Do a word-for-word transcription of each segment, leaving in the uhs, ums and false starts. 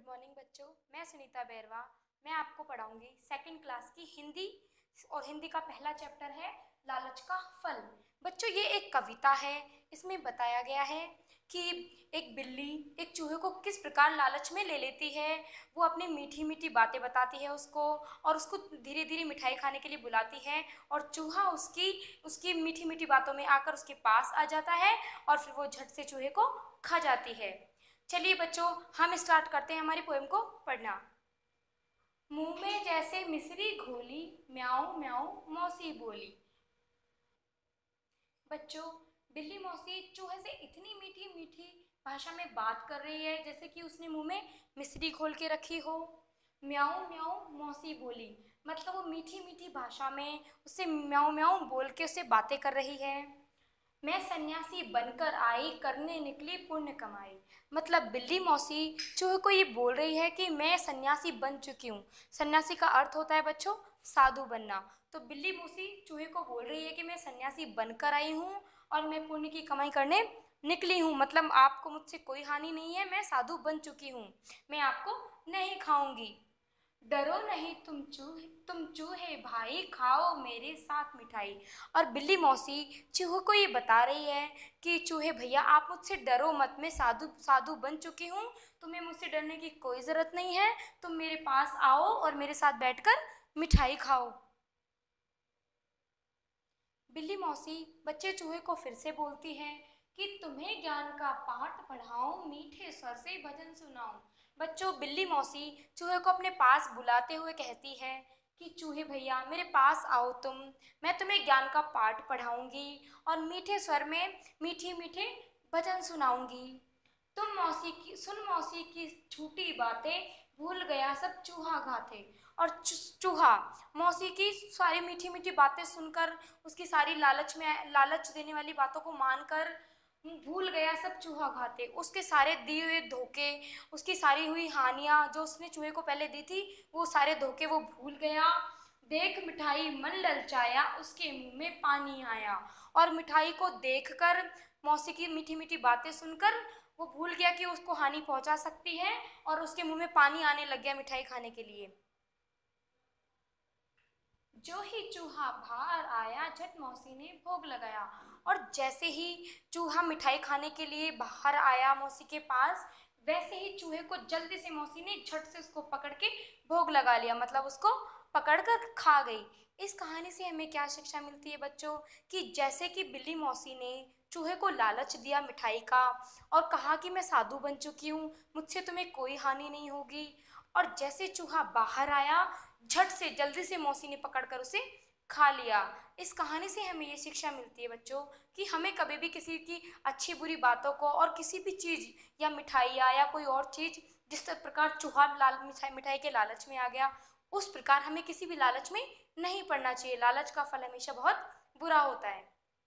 Good morning बच्चों, मैं सुनीता बैरवा। मैं आपको पढ़ाऊंगी सेकंड क्लास की हिंदी और हिंदी का पहला चैप्टर है लालच का फल। बच्चों, ये एक कविता है। इसमें बताया गया है कि एक बिल्ली एक चूहे को किस प्रकार लालच में ले लेती है। वो अपनी मीठी मीठी बातें बताती है उसको, और उसको धीरे धीरे मिठाई खाने के लिए बुलाती है, और चूहा उसकी उसकी मीठी मीठी बातों में आकर उसके पास आ जाता है, और फिर वो झट से चूहे को खा जाती है। चलिए बच्चों, हम स्टार्ट करते हैं हमारी पोएम को पढ़ना। मुंह में जैसे मिश्री घोली, म्याऊं म्याऊं मौसी बोली। बच्चों, बिल्ली मौसी चूहे से इतनी मीठी मीठी भाषा में बात कर रही है जैसे कि उसने मुंह में मिश्री घोल के रखी हो। म्याऊं म्याऊं मौसी बोली, मतलब वो मीठी मीठी भाषा में उससे म्याऊं म्याऊं बोल के उससे बातें कर रही है। मैं सन्यासी बनकर आई, करने निकली पुण्य कमाई। मतलब बिल्ली मौसी चूहे को ये बोल रही है कि मैं सन्यासी बन चुकी हूँ। सन्यासी का अर्थ होता है बच्चों साधु बनना। तो बिल्ली मौसी चूहे को बोल रही है कि मैं सन्यासी बनकर आई हूँ और मैं पुण्य की कमाई करने निकली हूँ। मतलब आपको मुझसे कोई हानि नहीं है, मैं साधु बन चुकी हूँ, मैं आपको नहीं खाऊंगी। डरो नहीं तुम चूहे तुम चूहे भाई, खाओ मेरे साथ मिठाई। और बिल्ली मौसी चूहे को ये बता रही है कि चूहे भैया आप मुझसे डरो मत, मैं साधु साधु बन चुकी हूँ, तुम्हें मुझसे डरने की कोई ज़रूरत नहीं है। तुम मेरे पास आओ और मेरे साथ बैठकर मिठाई खाओ। बिल्ली मौसी बच्चे चूहे को फिर से बोलती है कि तुम्हें ज्ञान का पाठ पढ़ाऊं, मीठे स्वर से भजन सुनाऊं। बच्चों, बिल्ली मौसी चूहे को अपने पास बुलाते हुए कहती है कि चूहे भैया मेरे पास आओ तुम, मैं तुम्हें ज्ञान का पाठ पढ़ाऊंगी और मीठे स्वर में मीठे मीठे भजन सुनाऊंगी। तुम मौसी की सुन मौसी की झूठी बातें, भूल गया सब चूहा घाते। और चूहा मौसी की सारी मीठी मीठी बातें सुनकर, उसकी सारी लालच में लालच देने वाली बातों को मानकर भूल गया सब चूहा घाते। उसके सारे दिए हुए धोखे, उसकी सारी हुई हानियां जो उसने चूहे को पहले दी थी, वो सारे धोखे वो भूल गया। देख मिठाई मन ललचाया, उसके मुंह में पानी आया। और मिठाई को देखकर, मौसी की मीठी मीठी बातें सुनकर वो भूल गया कि उसको हानि पहुंचा सकती है, और उसके मुंह में पानी आने लग गया मिठाई खाने के लिए। जो ही चूहा बाहर आया, झट मौसी ने भोग लगाया। और जैसे ही चूहा मिठाई खाने के लिए बाहर आया मौसी के पास, वैसे ही चूहे को जल्दी से मौसी ने झट से उसको पकड़ के भोग लगा लिया, मतलब उसको पकड़कर खा गई। इस कहानी से हमें क्या शिक्षा मिलती है बच्चों, कि जैसे कि बिल्ली मौसी ने चूहे को लालच दिया मिठाई का और कहा कि मैं साधु बन चुकी हूँ, मुझसे तुम्हें कोई हानि नहीं होगी, और जैसे चूहा बाहर आया झट से जल्दी से मौसी ने पकड़कर उसे खा लिया। इस कहानी से हमें ये शिक्षा मिलती है बच्चों कि हमें कभी भी किसी की अच्छी बुरी बातों को, और किसी भी चीज़ या मिठाइयाँ या कोई और चीज़, जिस प्रकार चूहा लाल मिठाई मिठाई के लालच में आ गया, उस प्रकार हमें किसी भी लालच में नहीं पड़ना चाहिए। लालच का फल हमेशा बहुत बुरा होता है।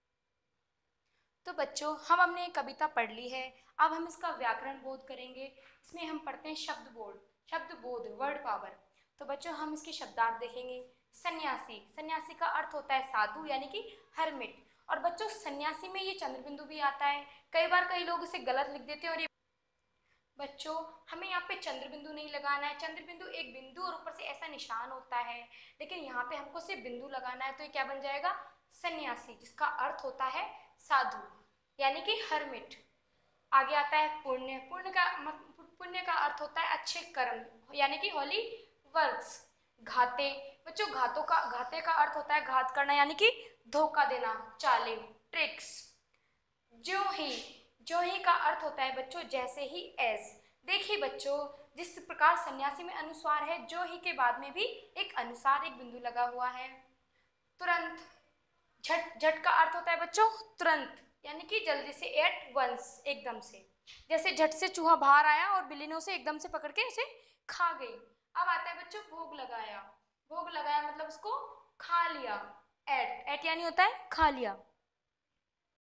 तो बच्चों, हम हमने एक कविता पढ़ ली है, अब हम इसका व्याकरण बोध करेंगे। इसमें हम पढ़ते हैं शब्द बोध शब्द बोध वर्ड पावर। तो बच्चों, हम इसके शब्दार्थ देखेंगे। सन्यासी, सन्यासी का अर्थ होता है साधु यानी कि हरमिट। और बच्चों, सन्यासी में ये चंद्रबिंदु भी आता है। कई बार कई लोग इसे गलत लिख देते हैं, और ये बच्चों हमें यहाँ पे चंद्रबिंदु नहीं लगाना है। चंद्रबिंदु एक बिंदु और ऊपर से ऐसा निशान होता है, लेकिन यहाँ पे हमको सिर्फ बिंदु लगाना है। तो ये क्या बन जाएगा? सन्यासी, जिसका अर्थ होता है साधु यानी कि हरमिट। आगे आता है पुण्य। पुण्य का पुण्य का अर्थ होता है अच्छे कर्म यानी कि होली वर्क्स। घाते, बच्चों घातों का घाते का अर्थ होता है घात करना यानी कि धोखा देना, चालें, ट्रिक्स। जो ही जो ही का अर्थ होता है बच्चों जैसे ही, एज। देखिए बच्चों, जिस प्रकार सन्यासी में अनुस्वार है, जो ही के बाद में भी एक अनुसार एक बिंदु लगा हुआ है। तुरंत, झट झट का अर्थ होता है बच्चों तुरंत यानी कि जल्दी से, एट वंस, एकदम से। जैसे झट से चूहा बाहर आया और बिल्ली ने उसे एकदम से पकड़ के उसे खा गई। अब आता है बच्चों भोग लगाया। भोग लगाया मतलब उसको खा लिया। एट एट यानी होता है खा लिया।